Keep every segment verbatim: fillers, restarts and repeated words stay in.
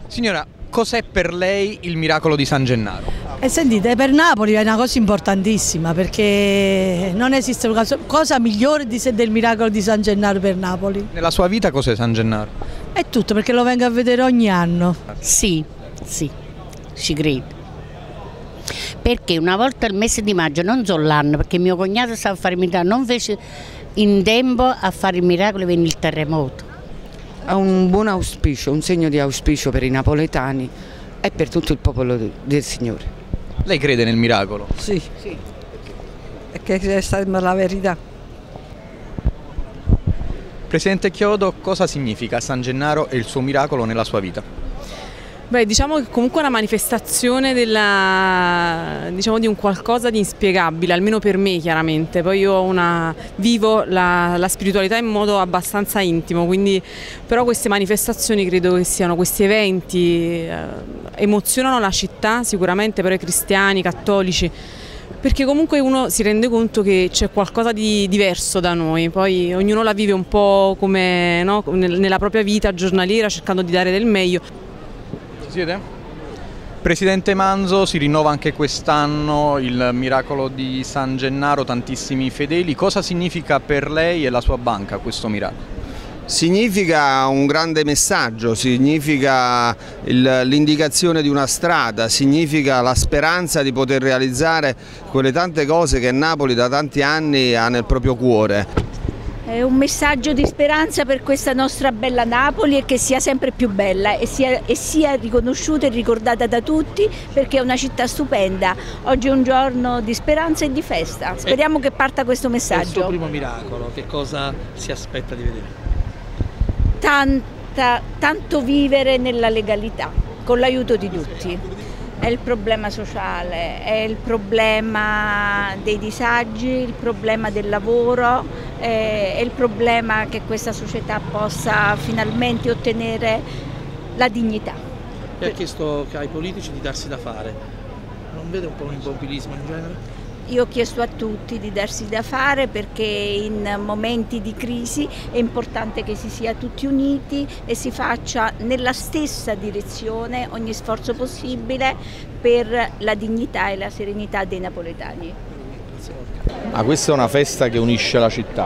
Signora, cos'è per lei il miracolo di San Gennaro? E sentite, per Napoli è una cosa importantissima, perché non esiste una cosa migliore di se del miracolo di San Gennaro per Napoli. Nella sua vita cos'è San Gennaro? È tutto, perché lo vengo a vedere ogni anno. Sì, sì, ci credo. Perché una volta al mese di maggio, non so l'anno, perché mio cognato stava a fare il miracolo, non fece in tempo a fare il miracolo e venne il terremoto. È un buon auspicio, un segno di auspicio per i napoletani e per tutto il popolo del Signore. Lei crede nel miracolo? Sì, sì. Perché è stata la verità. Presidente Chiodo, cosa significa San Gennaro e il suo miracolo nella sua vita? Beh, diciamo che comunque è una manifestazione della, diciamo, di un qualcosa di inspiegabile, almeno per me chiaramente. Poi io una, vivo la, la spiritualità in modo abbastanza intimo, quindi però queste manifestazioni credo che siano questi eventi, eh, emozionano la città sicuramente, però i cristiani, i cattolici, perché comunque uno si rende conto che c'è qualcosa di diverso da noi, poi ognuno la vive un po' come, no, nella propria vita giornaliera, cercando di dare del meglio. Siete? Presidente Manzo, si rinnova anche quest'anno il miracolo di San Gennaro, tantissimi fedeli. Cosa significa per lei e la sua banca questo miracolo? Significa un grande messaggio, significa l'indicazione di una strada, significa la speranza di poter realizzare quelle tante cose che Napoli da tanti anni ha nel proprio cuore. È un messaggio di speranza per questa nostra bella Napoli e che sia sempre più bella e sia, e sia riconosciuta e ricordata da tutti, perché è una città stupenda. Oggi è un giorno di speranza e di festa. Speriamo che parta questo messaggio. Il suo primo miracolo, che cosa si aspetta di vedere? Tanta, tanto vivere nella legalità, con l'aiuto di tutti. È il problema sociale, è il problema dei disagi, il problema del lavoro, è il problema che questa società possa finalmente ottenere la dignità. E ha chiesto ai politici di darsi da fare. Non vede un po' un immobilismo in genere? Io ho chiesto a tutti di darsi da fare, perché in momenti di crisi è importante che si sia tutti uniti e si faccia nella stessa direzione ogni sforzo possibile per la dignità e la serenità dei napoletani. Ah, questa è una festa che unisce la città,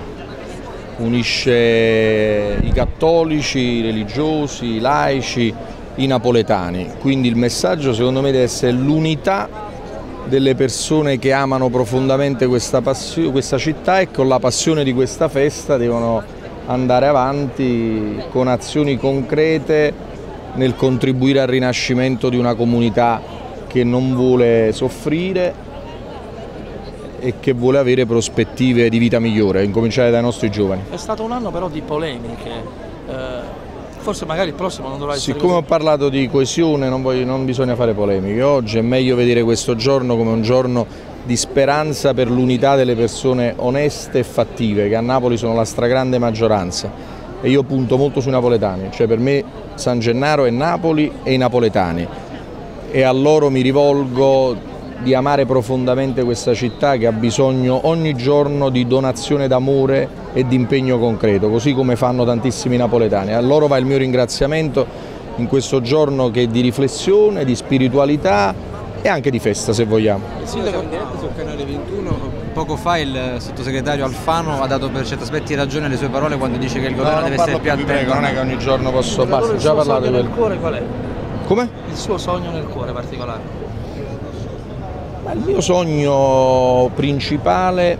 unisce i cattolici, i religiosi, i laici, i napoletani, quindi il messaggio secondo me deve essere l'unità delle persone che amano profondamente questa, questa città e con la passione di questa festa devono andare avanti con azioni concrete nel contribuire al rinascimento di una comunità che non vuole soffrire e che vuole avere prospettive di vita migliore, a incominciare dai nostri giovani. È stato un anno però di polemiche. Eh... Forse magari il prossimo non dovrà essere Siccome così. ho parlato di coesione non, voglio, non bisogna fare polemiche, oggi è meglio vedere questo giorno come un giorno di speranza per l'unità delle persone oneste e fattive, che a Napoli sono la stragrande maggioranza e io punto molto sui napoletani, cioè per me San Gennaro è Napoli e i napoletani e a loro mi rivolgo di amare profondamente questa città che ha bisogno ogni giorno di donazione d'amore e di impegno concreto, così come fanno tantissimi napoletani. A loro va il mio ringraziamento in questo giorno che è di riflessione, di spiritualità e anche di festa, se vogliamo. Il sindaco in diretta sul canale ventuno, poco fa il sottosegretario Alfano ha dato per certi aspetti ragione alle sue parole quando dice che il governo no, deve essere più attento. Prego, non è che ogni giorno posso, basta, già parlato di quello. Il cuore qual è? Come? Il suo sogno nel cuore particolare? Il mio sogno principale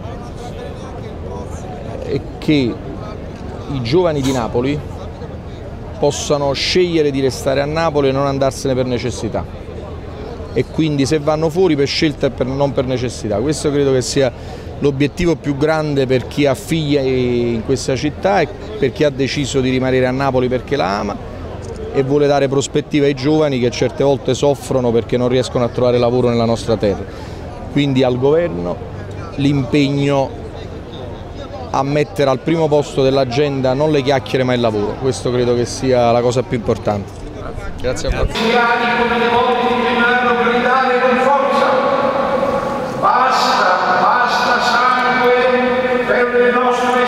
è che i giovani di Napoli possano scegliere di restare a Napoli e non andarsene per necessità e quindi se vanno fuori per scelta e per, non per necessità. Questo credo che sia l'obiettivo più grande per chi ha figli in questa città e per chi ha deciso di rimanere a Napoli perché la ama e vuole dare prospettiva ai giovani che certe volte soffrono perché non riescono a trovare lavoro nella nostra terra. Quindi al governo l'impegno a mettere al primo posto dell'agenda non le chiacchiere ma il lavoro, questo credo che sia la cosa più importante. Grazie a voi. Come le volte di primario gridare con forza, basta, basta sangue per le nostre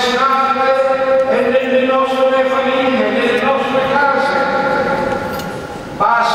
strade e nelle nostre famiglie, nelle nostre case. Basta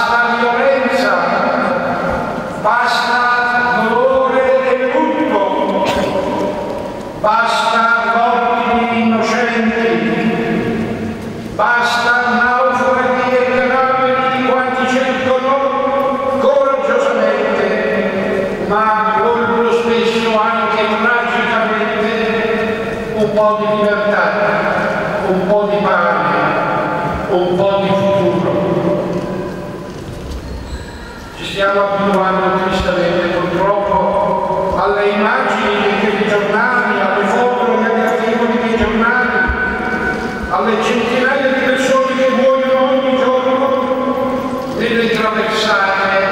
stiamo abituando tristemente purtroppo alle immagini dei telegiornali, alle foto negli articoli dei giornali, alle centinaia di persone che muoiono ogni giorno nelle traversate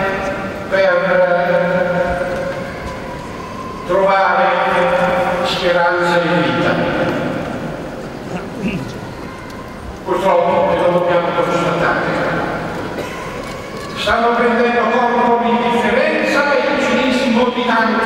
per trovare speranza di vita. Purtroppo, e lo dobbiamo constatare, stanno prendendo corpo l'indifferenza e il cinismo di tanti.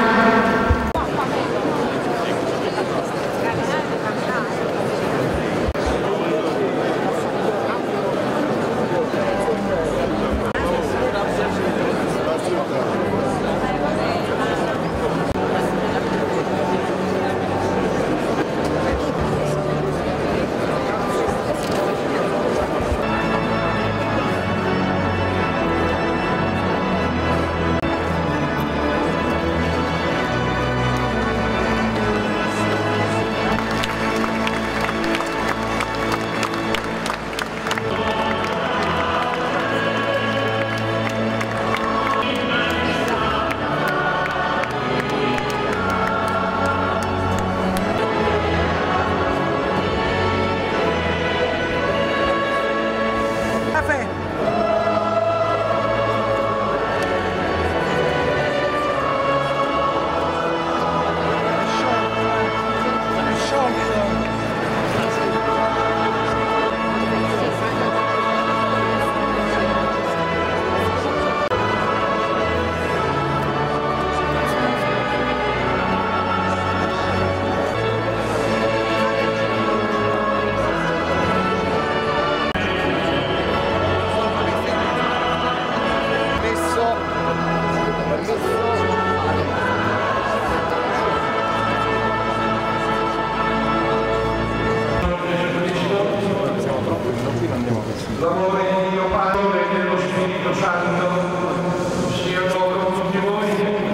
L'amore di Dio Padre e dello Spirito Santo siano con tutti voi.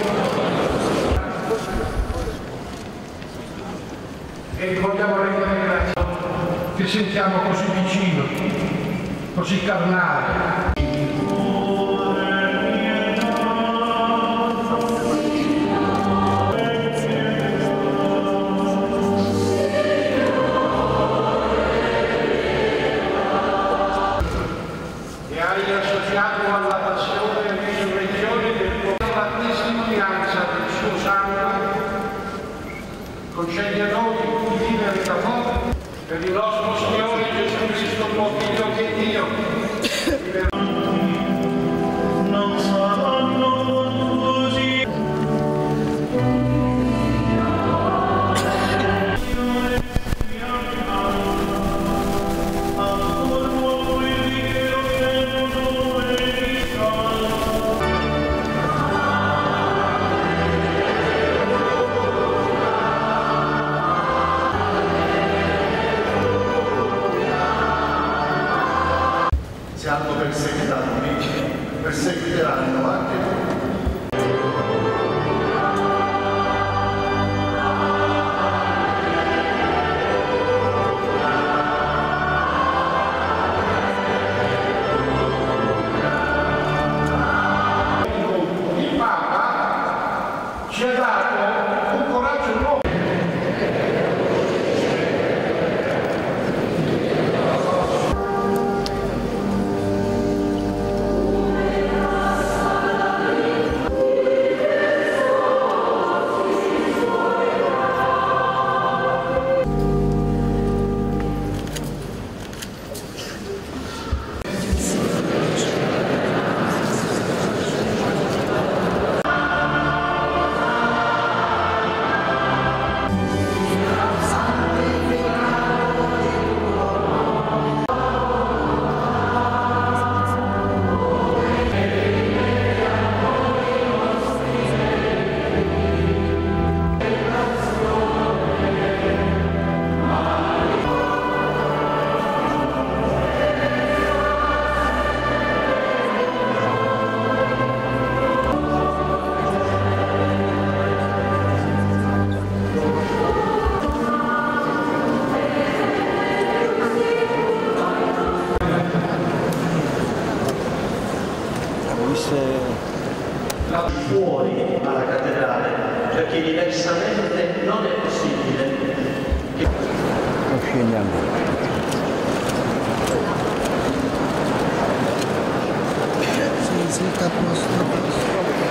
E vogliamo rendere grazie che sentiamo così vicino, così carnale. Associato alla passione e risurrezione del tuo la testimonianza del suo sangue, concedi a noi di vivere da morte per il nostro Signore Gesù Cristo, tuo Figlio che è Dio. Non saranno confusi. Se hanno perseguitato me, perseguiteranno anche voi. Il Papa ci ha dato un coraggio nuovo. Luis fuori alla cattedrale, perché diversamente non è possibile che... Non scendiamo. Sì, sì, sta a posto.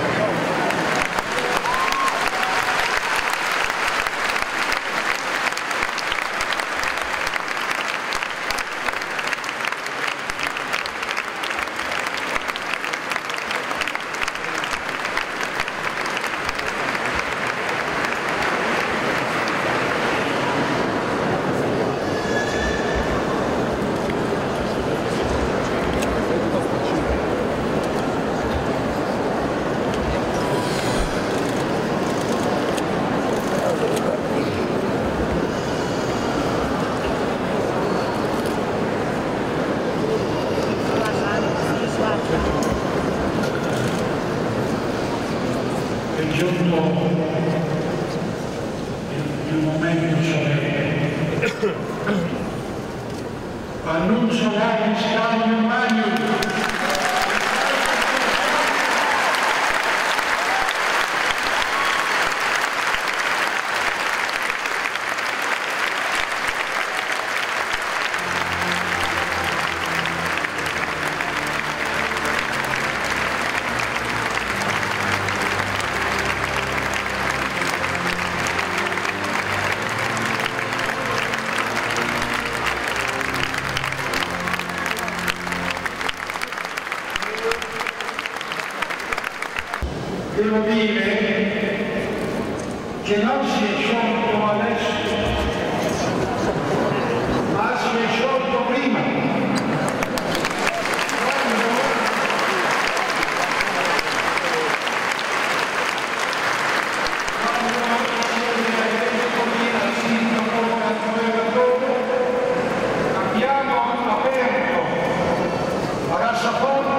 È giunto il momento solenne. Annuncio l'Aris Scambio Magnum. Devo dire che non si è sciolto adesso, ma si è sciolto prima. Quando il sindaco del governatore abbiamo aperto la cassaforte